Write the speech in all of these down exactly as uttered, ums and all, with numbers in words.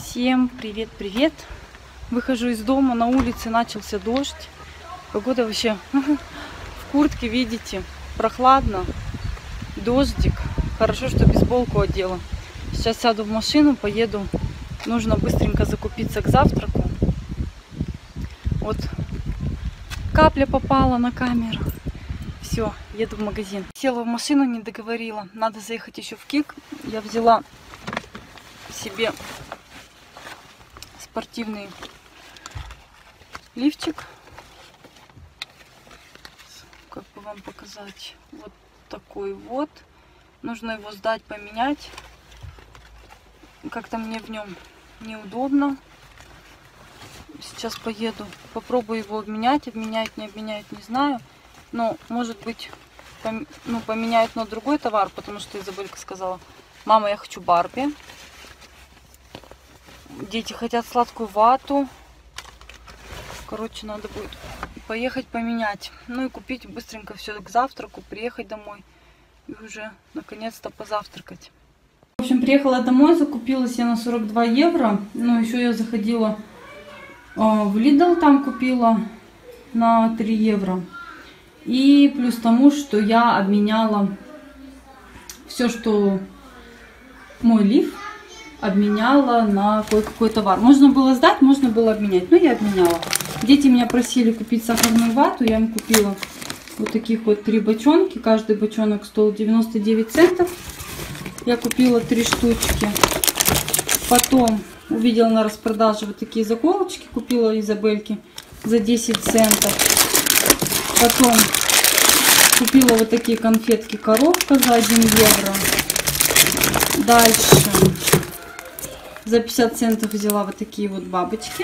Всем привет-привет! Выхожу из дома, на улице начался дождь. Погода вообще в куртке, видите, прохладно, дождик. Хорошо, что бейсболку одела. Сейчас сяду в машину, поеду. Нужно быстренько закупиться к завтраку. Вот капля попала на камеру. Все, еду в магазин. Села в машину, не договорила. Надо заехать еще в Кик. Я взяла себе спортивный лифчик. Как бы вам показать? Вот такой вот. Нужно его сдать, поменять. Как-то мне в нем неудобно. Сейчас поеду, попробую его обменять. Обменяют, не обменяют, не знаю. Но, может быть, пом ну, поменяют на другой товар, потому что Изабелька сказала: мама, я хочу Барби. Дети хотят сладкую вату. Короче, надо будет поехать поменять. Ну и купить быстренько все к завтраку, приехать домой и уже наконец-то позавтракать. В общем, приехала домой, закупилась я на сорок два евро. Ну, еще я заходила э, в Lidl, там купила на три евро. И плюс тому, что я обменяла все, что мой лиф, обменяла на кое-какой товар. Можно было сдать, можно было обменять, но я обменяла. Дети меня просили купить сахарную вату, я им купила вот таких вот три бочонки. Каждый бочонок стоил девяносто девять центов. Я купила три штучки. Потом увидела на распродаже вот такие заколочки, купила Изабельке за десять центов. Потом купила вот такие конфетки коробка за один евро. Дальше за пятьдесят центов взяла вот такие вот бабочки.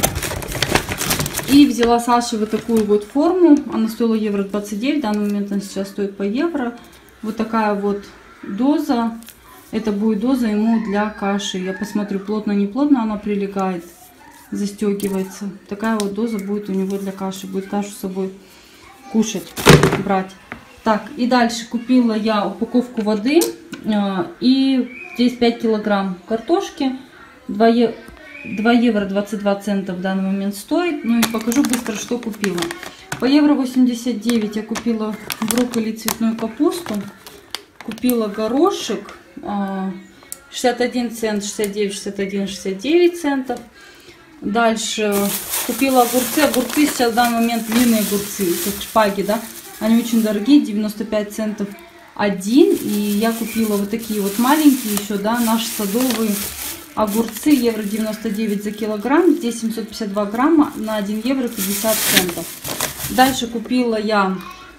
И взяла Саше вот такую вот форму. Она стоила евро двадцать девять. В данный момент она сейчас стоит по евро. Вот такая вот доза. Это будет доза ему для каши. Я посмотрю, плотно не плотно она прилегает, застегивается. Такая вот доза будет у него для каши. Будет кашу с собой кушать, брать. Так, и дальше купила я упаковку воды. И здесь пять килограмм картошки. два евро двадцать два цента в данный момент стоит. Ну и покажу быстро, что купила. По евро восемьдесят девять я купила брокколи, цветную капусту. Купила горошек. шестьдесят один цент, шестьдесят девять, шестьдесят один, шестьдесят девять центов. Дальше купила огурцы. Огурцы сейчас в данный момент длинные огурцы, как шпаги, да. Они очень дорогие, девяносто пять центов один. И я купила вот такие вот маленькие еще, да, наши садовые огурцы, евро девяносто девять за килограмм. Здесь семьсот пятьдесят два грамма на один евро пятьдесят центов. Дальше купила я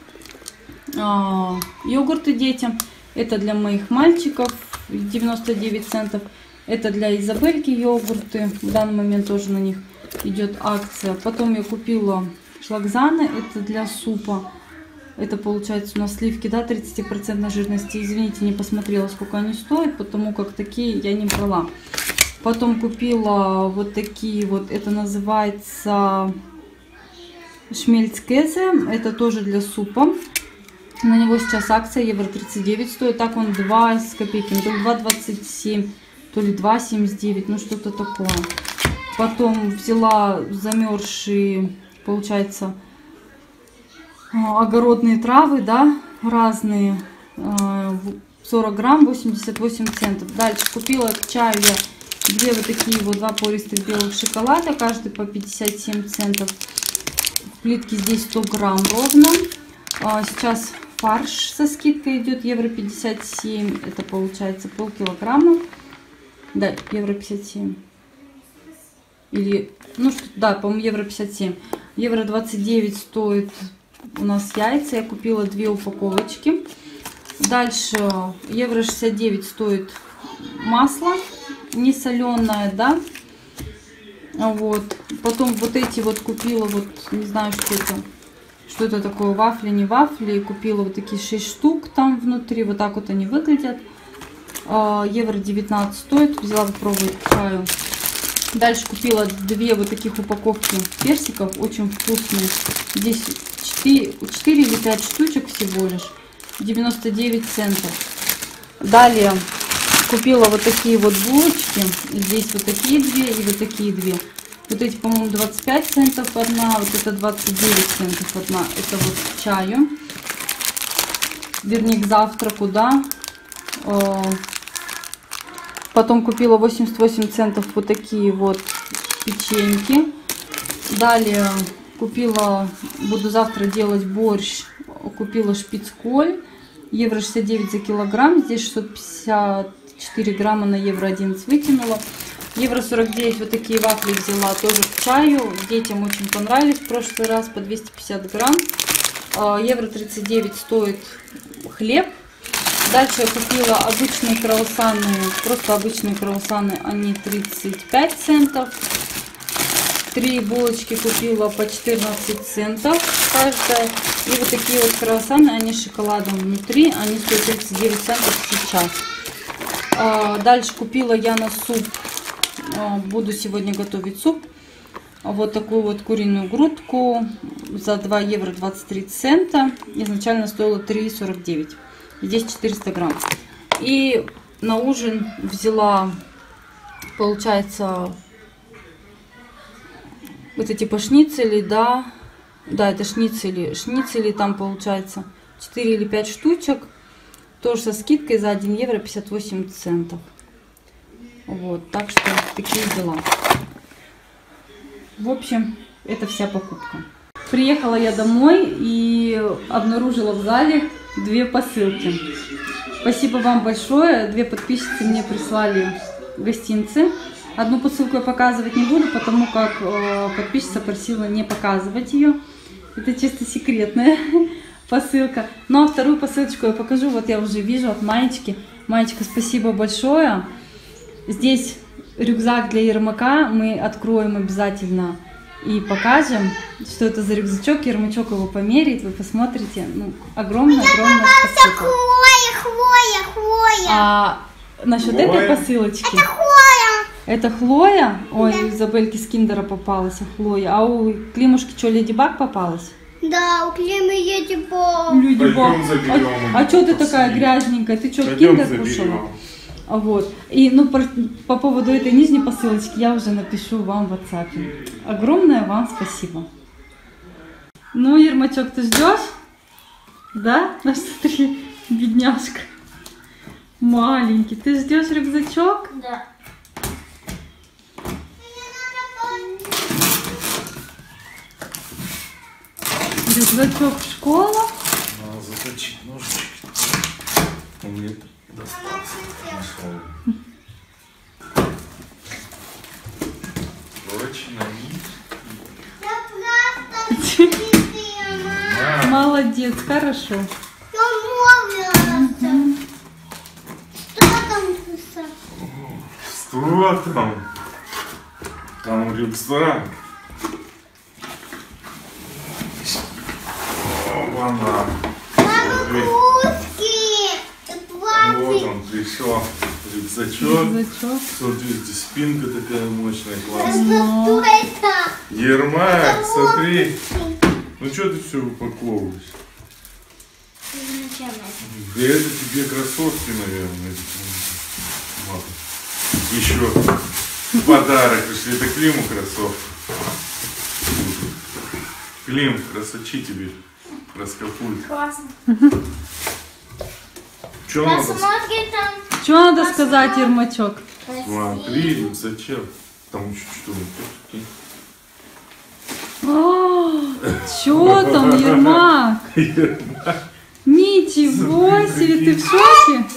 э, йогурты детям. Это для моих мальчиков, девяносто девять центов. Это для Изабельки йогурты. В данный момент тоже на них идет акция. Потом я купила шлагзаны. Это для супа. Это получается у нас сливки, да, тридцать процентов жирности. Извините, не посмотрела, сколько они стоят, потому как такие я не брала. Потом купила вот такие вот. Это называется шмельцкезе. Это тоже для супа. На него сейчас акция евро тридцать девять стоит. Так он два с копейками. То ли два двадцать семь, то ли два семьдесят девять. Ну что-то такое. Потом взяла замерзшие, получается, огородные травы, да, разные. сорок грамм, восемьдесят восемь центов. Дальше купила к чаю я две вот такие вот, два пористых белых шоколада. Каждый по пятьдесят семь центов. В плитке здесь сто грамм ровно. Сейчас фарш со скидкой идет евро пятьдесят семь. Это получается полкилограмма. Да, евро пятьдесят семь. Или, ну что, да, по-моему, евро пятьдесят семь. Евро двадцать девять стоит у нас яйца. Я купила две упаковочки. Дальше евро шестьдесят девять стоит масло не соленое, да. Вот. Потом вот эти вот купила, вот не знаю, что это. Что это такое, вафли, не вафли. Купила вот такие шесть штук там внутри. Вот так вот они выглядят. Евро девятнадцать стоит. Взяла попробовать к чаю. Дальше купила две вот таких упаковки персиков. Очень вкусные. Здесь четыре или пять штучек всего лишь. девяносто девять центов. Далее купила вот такие вот булочки. Здесь вот такие две и вот такие две. Вот эти, по-моему, двадцать пять центов одна, вот это двадцать девять центов одна. Это вот к чаю, вернее к завтраку, да. Потом купила восемьдесят восемь центов вот такие вот печеньки. Далее купила, буду завтра делать борщ, купила шпицколь. Евро шестьдесят девять за килограмм, здесь шестьсот пятьдесят четыре грамма на евро одиннадцать вытянула. Евро сорок девять вот такие вафли взяла тоже к чаю. Детям очень понравились в прошлый раз, по двести пятьдесят грамм. Евро тридцать девять стоит хлеб. Дальше я купила обычные круассаны, просто обычные круассаны, они тридцать пять центов. Три булочки купила по четырнадцать центов каждая. И вот такие вот круассаны, они с шоколадом внутри, они стоят тридцать девять центов сейчас. Дальше купила я на суп. Буду сегодня готовить суп. Вот такую вот куриную грудку за два евро двадцать три цента. Изначально стоила три сорок девять. Здесь четыреста грамм. И на ужин взяла, получается, это типа шницели, да. Да, это шницели. Шницели там получается четыре или пять штучек. Тоже со скидкой за один евро пятьдесят восемь центов. Вот, так что такие дела. В общем, это вся покупка. Приехала я домой и обнаружила в зале две посылки. Спасибо вам большое. Две подписчицы мне прислали гостинцы. Одну посылку я показывать не буду, потому как э, подписчица просила не показывать ее. Это чисто секретная посылка. Ну а вторую посылочку я покажу. Вот я уже вижу от Маечки. Маечка, спасибо большое. Здесь рюкзак для Ермака. Мы откроем обязательно и покажем, что это за рюкзачок. Ермачок его померяет, вы посмотрите. Ну, огромное-огромное спасибо. Хлоя, Хлоя, Хлоя. А насчет Хлоя. этой посылочки. Это Хлоя. Это Хлоя? Ой, Да. у Изабельки с Киндера попалась, а Хлоя. А у Климушки что, Леди Баг попалась? Да, у Климы едет по... Леди Баг. Пойдем заберем А, а ее, что ты посмотри. такая грязненькая? Ты что, Пойдем Киндер заберем. кушала? А вот. И ну по, по поводу этой нижней посылочки я уже напишу вам в WhatsApp. Огромное вам спасибо. Ну, Ермачок, ты ждешь? Да? Ну, смотри, бедняжка. Маленький. Ты ждешь рюкзачок? Да. Рюкзачок в школу. Надо заточить ножички. Он мне достался. Нашел. Точно. Я просто любила. Молодец, хорошо. Я нравится. Что там писать? Что там? Там рюкзак. Опа-на. Смотри. Русские. Вот он пришел. Рюкзачок. Рюкзачок. Смотри, здесь спинка такая мощная, Это классная. что это? Ермак, смотри. Ну что ты все упаковываешь? Да это тебе кроссовки, наверное. Вот. Еще подарок пришли. Это Климу кроссовки. Клим, красочи тебе. Раскопуй. Классно. Что надо? Посмотри там. Что надо сказать, Ермачок? Смотри, рюкзачок. Там еще что-то. Что там, Ермак? Ничего себе, ты в шоке?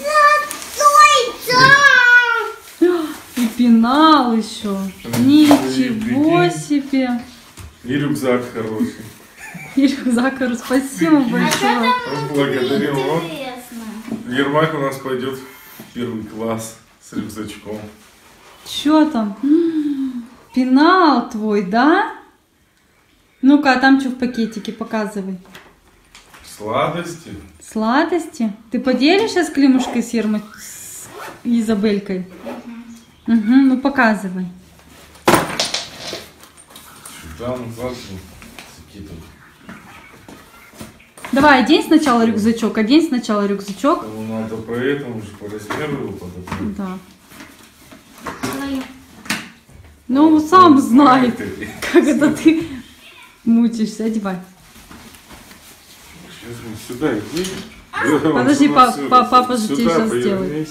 И пенал еще. Ничего себе. И рюкзак хороший. И рюкзак, спасибо большое. Благодарим. Вот. Интересно. Ермак у нас пойдет в первый класс с рюкзачком. Что там? М, Пенал твой, да? Ну-ка, а там что в пакетике? Показывай. Сладости. Сладости? Ты поделишься с Климушкой, с, Ерма... с Изабелькой? Угу, ну показывай. Сюда, ну классно. Такие тут. Давай, одень сначала рюкзачок, одень сначала рюкзачок. Ну, надо поэтому же по размеру его подобрать. Да. Мою. Ну, сам знает, Ты. как это ты мучаешься. Одевай. Сейчас мы сюда иди. Подожди, Вот па- сюда, па- папа же сюда тебе сейчас повернись. сделает.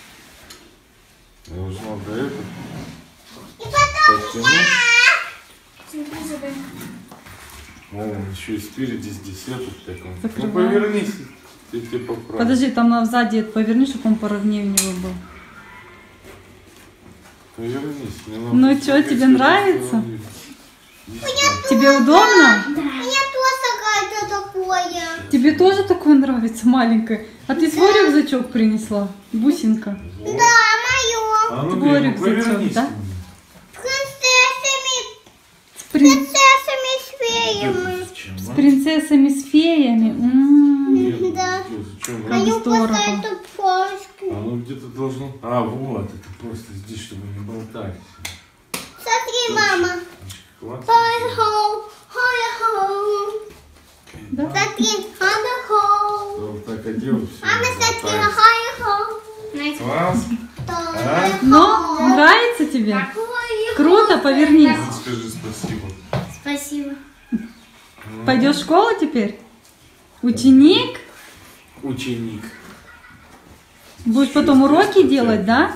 Должно до этого. И потом Подтянуть. О, еще и спереди здесь этот такой. Ну Закрываем. повернись, ты тебе поправишь. Подожди, там на сзади это поверни, чтобы он поровнее у него был. Повернись. не надо Ну тебе чё, тебе сюда нравится? становиться. Иди Тебе удобно? мне тоже какое-то такое. Тебе тоже такое нравится, маленькое? А ты свой рюкзачок принесла? Бусинка. сюда. Да, мое. А ну, Твой Бей, ну, рюкзачок, повернись. да? Принцессами, С, прин- принцессами с феями. Зачем, с а? принцессами, с феями. М. Нет, Да. ну, зачем, а? Как Мою здорово. просто эту польскую. А ну где-то должно... А, вот, это просто здесь, чтобы не болтать. Смотри, мама. Класс. Хай-хоу, хай-хоу. Да? Смотри, хай-хоу. Вот так одел, все. Мама, смотри, хай-хоу. Класс. А? Но нравится тебе? Круто, повернись. Ну, скажи спасибо. Спасибо. Пойдешь в школу теперь? Ученик? Ученик. Будешь потом уроки делать, да?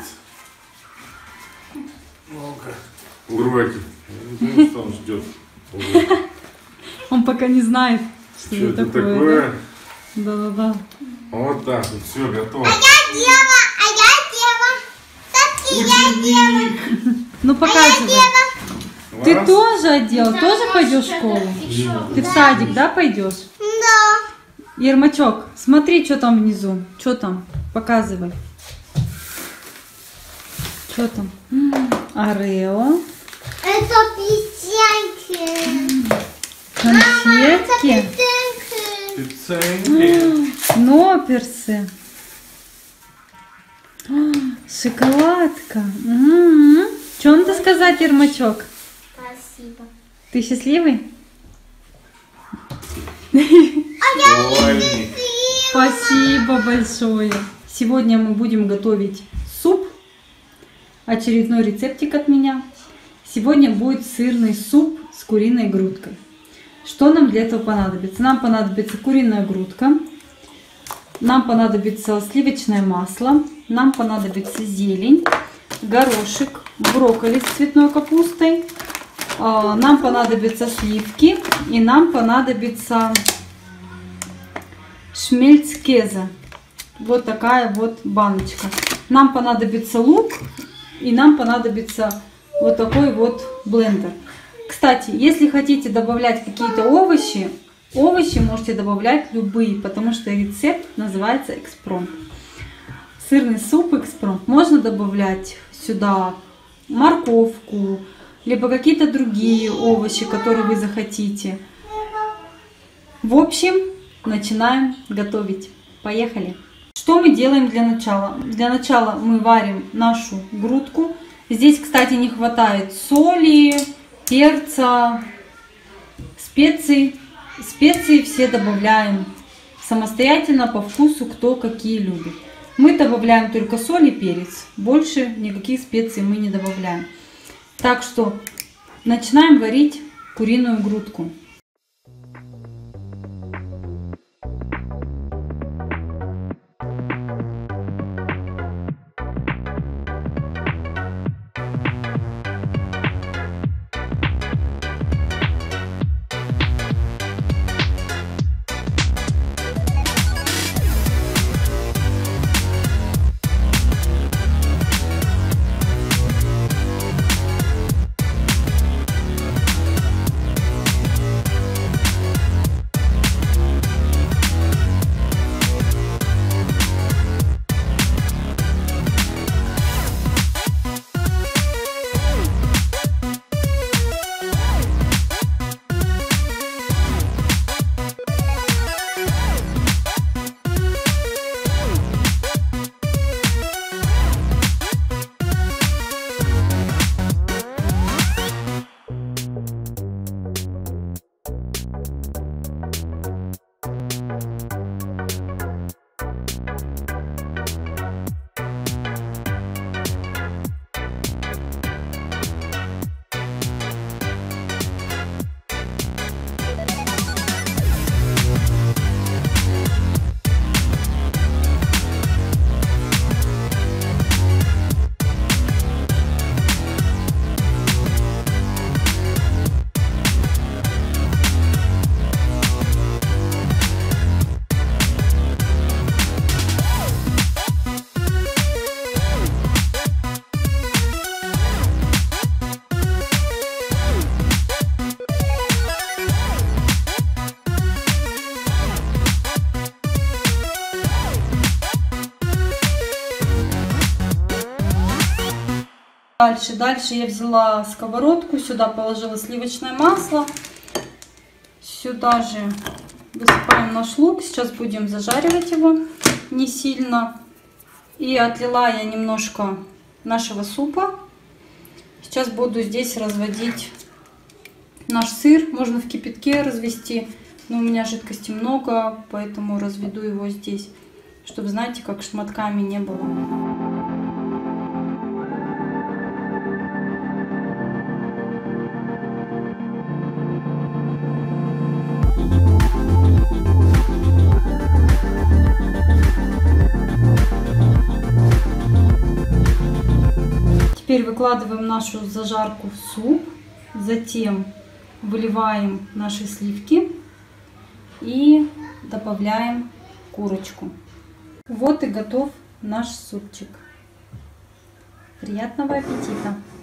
Ну-ка. Уроки. Я не знаю, что он ждет. Уроки. Он пока не знает, что, Что это это такое. такое? Да-да-да. Вот так вот, все, готово. Я дева, а я дева. Смотри, я дева. Ну показывай. Ты Класс. тоже одел, тоже пойдешь в школу? Ты в садик, да, пойдешь? Да. Ермачок, смотри, что там внизу. Что там? Показывай. Что там? М, Орео. Это песенки. Конфетки. Песенки. Пицценьки. Ноперсы. А, Шоколадка. Что надо сказать, Ермачок? Спасибо. Ты счастливый? Школьник. Спасибо большое. Сегодня мы будем готовить суп. Очередной рецептик от меня. Сегодня будет сырный суп с куриной грудкой. Что нам для этого понадобится? Нам понадобится куриная грудка. Нам понадобится сливочное масло. Нам понадобится зелень, горошек, брокколи с цветной капустой. А, Нам понадобятся сливки. И нам понадобится шмельцкеза. Вот такая вот баночка. Нам понадобится лук. И нам понадобится вот такой вот блендер. Кстати, если хотите добавлять какие-то овощи, овощи можете добавлять любые, потому что рецепт называется экспромт. Сырный суп экспромт. Можно добавлять сюда морковку, либо какие-то другие овощи, которые вы захотите. В общем, начинаем готовить. Поехали! Что мы делаем для начала? Для начала мы варим нашу грудку. Здесь, кстати, не хватает соли, перца, специй. Специи все добавляем самостоятельно по вкусу, кто какие любит. Мы добавляем только соль и перец. Больше никаких специй мы не добавляем. Так что начинаем варить куриную грудку. Дальше, дальше я взяла сковородку, сюда положила сливочное масло. Сюда же высыпаем наш лук. Сейчас будем зажаривать его не сильно. И отлила я немножко нашего супа. Сейчас буду здесь разводить наш сыр. Можно в кипятке развести, но у меня жидкости много, поэтому разведу его здесь, чтобы, знаете, как шматками не было. Теперь выкладываем нашу зажарку в суп, затем выливаем наши сливки и добавляем курочку. Вот и готов наш супчик. Приятного аппетита!